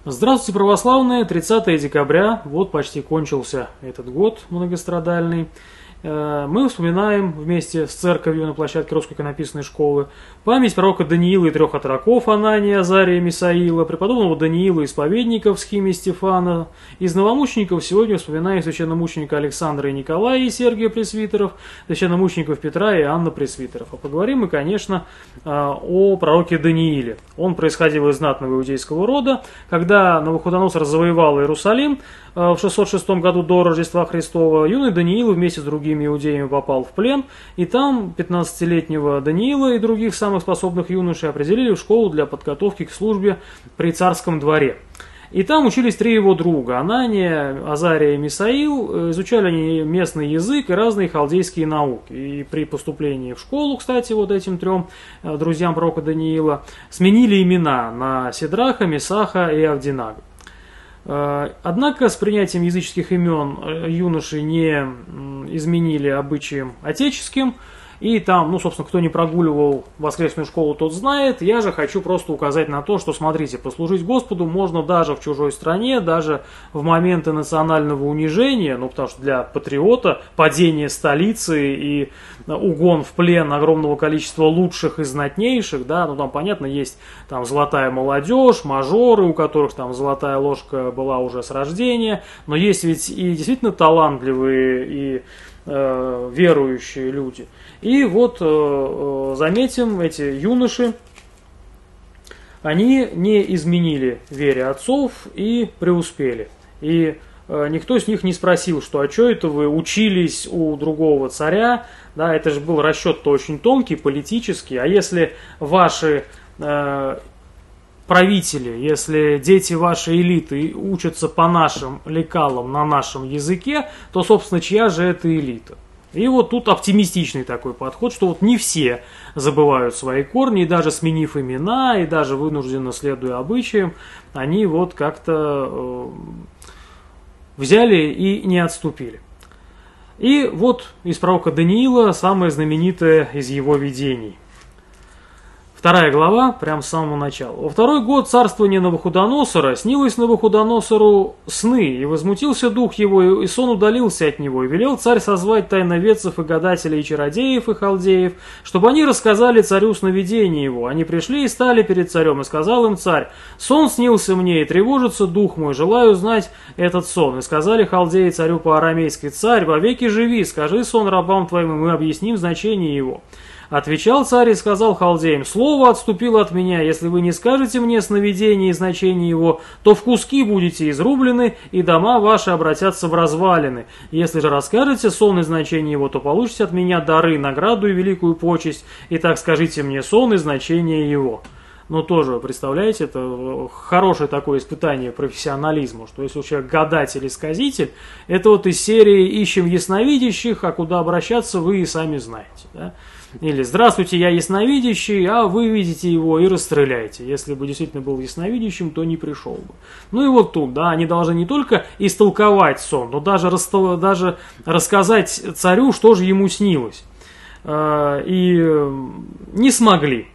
Здравствуйте, православные! 30 декабря, вот почти кончился этот год многострадальный. Мы вспоминаем вместе с церковью на площадке Русской иконописной школы память пророка Даниила и трех отроков Анания, Азария, Мисаила, преподобного Даниила, исповедников Схимия Стефана. Из новомучеников сегодня вспоминаем священномученика Александра и Николая и Сергия Пресвитеров, священномучеников Петра и Анны Пресвитеров. А поговорим мы, конечно, о пророке Данииле. Он происходил из знатного иудейского рода. Когда Навуходоносор завоевал Иерусалим в 606 году до Рождества Христова, юный Даниил вместе с другими иудеями попал в плен, и там 15-летнего Даниила и других самых способных юношей определили в школу для подготовки к службе при царском дворе. И там учились три его друга: Анания, Азария и Мисаил. Изучали они местный язык и разные халдейские науки. И при поступлении в школу, кстати, вот этим трем друзьям пророка Даниила сменили имена на Сидраха, Месаха и Авдинага. Однако с принятием языческих имен юноши не изменили обычаям отеческим. И там, собственно, кто не прогуливал воскресную школу, тот знает. Я же хочу просто указать на то, что, смотрите, послужить Господу можно даже в чужой стране, даже в моменты национального унижения, потому что для патриота падение столицы и угон в плен огромного количества лучших и знатнейших, там, понятно, есть там золотая молодежь, мажоры, у которых там золотая ложка была уже с рождения, но есть ведь и действительно талантливые и верующие люди. И вот заметим, эти юноши, они не изменили вере отцов и преуспели. И никто с них не спросил, что а что это вы учились у другого царя, это же был расчет-то очень тонкий, политический, а если ваши правители, если дети вашей элиты учатся по нашим лекалам на нашем языке, то, собственно, чья же это элита? И вот тут оптимистичный такой подход, что вот не все забывают свои корни, и даже сменив имена, и даже вынужденно следуя обычаям, они вот как-то взяли и не отступили. И вот из пророка Даниила самое знаменитое из его видений. 2 глава, прям с самого начала. Во второй год царствования Навуходоносора снилось Навуходоносору сны, и возмутился дух его, и сон удалился от него, и велел царь созвать тайноведцев и гадателей, и чародеев, и халдеев, чтобы они рассказали царю сновидение его. Они пришли и стали перед царем, и сказал им царь: «Сон снился мне, и тревожится дух мой, желаю узнать этот сон». И сказали халдеи царю по-арамейски: «Царь, вовеки живи, скажи сон рабам твоим, и мы объясним значение его». Отвечал царь и сказал халдеям: «Слово отступило от меня, если вы не скажете мне сновидение и значение его, то в куски будете изрублены, и дома ваши обратятся в развалины. Если же расскажете сон и значение его, то получите от меня дары, награду и великую почесть, и так скажите мне сон и значение его». Тоже, представляете, это хорошее такое испытание профессионализма, что если у человека гадатель и сказитель, это вот из серии «Ищем ясновидящих, а куда обращаться вы и сами знаете». Или «Здравствуйте, я ясновидящий, а вы видите его и расстреляйте». Если бы действительно был ясновидящим, то не пришел бы. И вот тут, они должны не только истолковать сон, но даже рассказать царю, что же ему снилось. И не смогли.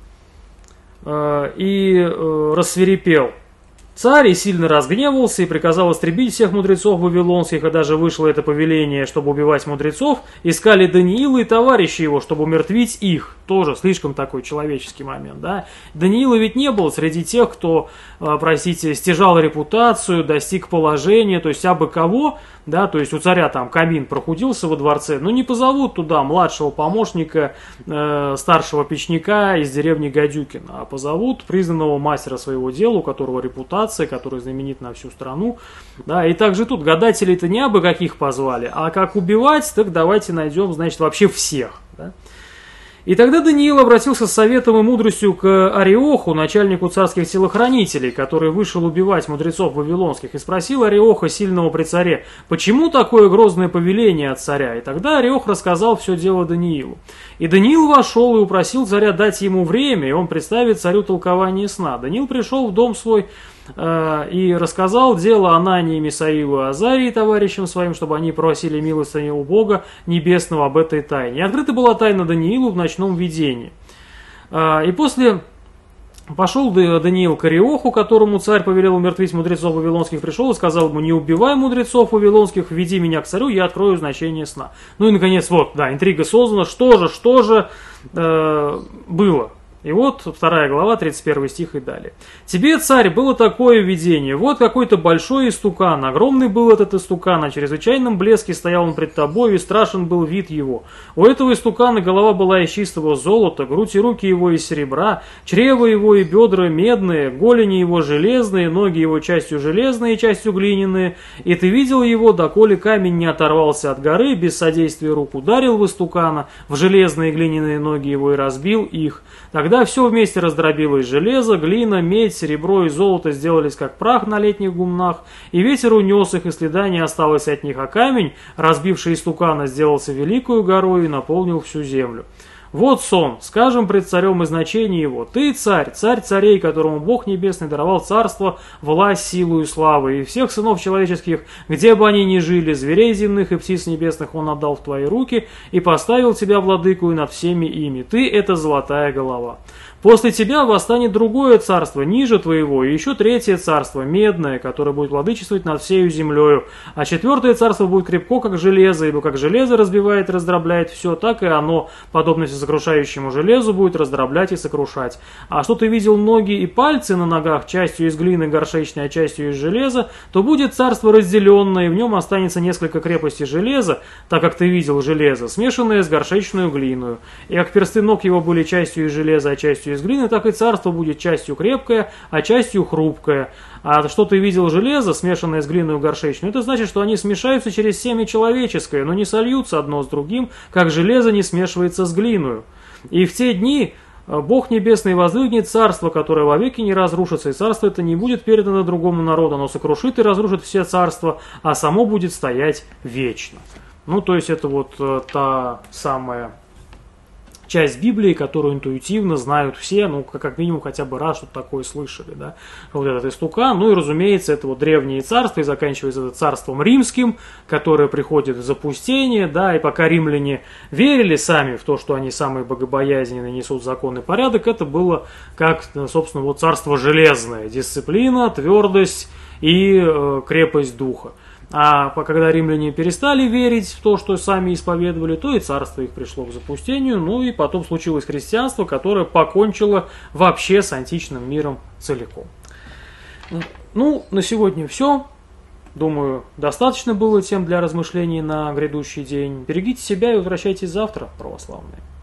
И рассвирепел царь и сильно разгневался, и приказал истребить всех мудрецов вавилонских, и даже вышло это повеление, чтобы убивать мудрецов. Искали Даниила и товарищи его, чтобы умертвить их. Тоже слишком такой человеческий момент. Даниила ведь не был среди тех, кто, стяжал репутацию, достиг положения, то есть абы кого, то есть у царя там камин прохудился во дворце, не позовут туда младшего помощника, старшего печника из деревни Гадюкина, а позовут признанного мастера своего дела, у которого репутация, который знаменит на всю страну. И также тут гадателей-то не абы каких позвали, а как убивать, так давайте найдем, вообще всех. И тогда Даниил обратился с советом и мудростью к Ариоху, начальнику царских телохранителей, который вышел убивать мудрецов вавилонских, и спросил Ариоха, сильного при царе: «Почему такое грозное повеление от царя?» И тогда Ариох рассказал все дело Даниилу. И Даниил вошел и упросил царя дать ему время, и он представит царю толкование сна. Даниил пришел в дом свой и рассказал дело Анании, Мисаилу и Азарии товарищам своим, чтобы они просили милостыню у Бога Небесного об этой тайне. И открыта была тайна Даниилу в ночном видении. И после Пошел Даниил к Ариоху, которому царь повелел умертвить мудрецов вавилонских, пришел и сказал ему: не убивай мудрецов вавилонских, веди меня к царю, я открою значение сна. Ну и наконец, вот, да, интрига создана, что же было. И вот 2 глава, 31 стих и далее. «Тебе, царь, было такое видение. Вот какой-то большой истукан. Огромный был этот истукан, на чрезвычайном блеске стоял он пред тобой, и страшен был вид его. У этого истукана голова была из чистого золота, грудь и руки его из серебра, чрево его и бедра медные, голени его железные, ноги его частью железные, частью глиняные. И ты видел его, доколе камень не оторвался от горы, без содействия рук ударил в истукана, в железные глиняные ноги его и разбил их. Тогда все вместе раздробилось: железо, глина, медь, серебро и золото сделались как прах на летних гумнах, и ветер унес их, и следа не осталось от них, а камень, разбивший истукана, сделался великою горой и наполнил всю землю. Вот сон, скажем пред царем и значение его. Ты царь, царь царей, которому Бог Небесный даровал царство, власть, силу и славу, и всех сынов человеческих, где бы они ни жили, зверей земных и птиц небесных он отдал в твои руки и поставил тебя владыкою над всеми ими. Ты – это золотая голова. После тебя восстанет другое царство, ниже твоего, и еще третье царство, медное, которое будет владычествовать над всею землею. А четвертое царство будет крепко, как железо, ибо как железо разбивает и раздробляет все, так и оно, подобно сокрушающему железу, будет раздроблять и сокрушать. А что ты видел ноги и пальцы на ногах, частью из глины горшечной, а частью из железа, то будет царство разделенное, и в нем останется несколько крепостей железа, так как ты видел железо, смешанное с горшечную глиною. И как персты ног его были частью из железа, а частью из глины, так и царство будет частью крепкое, а частью хрупкое. А что ты видел железо, смешанное с глиной горшечную, это значит, что они смешаются через семя человеческое, но не сольются одно с другим, как железо не смешивается с глиною. И в те дни Бог Небесный воздвигнет царство, которое вовеки не разрушится, и царство это не будет передано другому народу, оно сокрушит и разрушит все царства, а само будет стоять вечно. Ну, то есть это вот та самая часть Библии, которую интуитивно знают все, ну, как минимум, хотя бы раз что-то такое слышали, да, вот этот истукан, ну, и, разумеется, это вот древние царства, и заканчивается это царством римским, которое приходит в запустение, да, и пока римляне верили сами в то, что они самые богобоязненные, несут закон и порядок, это было как, собственно, вот царство железное, дисциплина, твердость и крепость духа. А когда римляне перестали верить в то, что сами исповедовали, то и царство их пришло к запустению. Ну и потом случилось христианство, которое покончило вообще с античным миром целиком. Ну, на сегодня все. Думаю, достаточно было тем для размышлений на грядущий день. Берегите себя и возвращайтесь завтра, православные.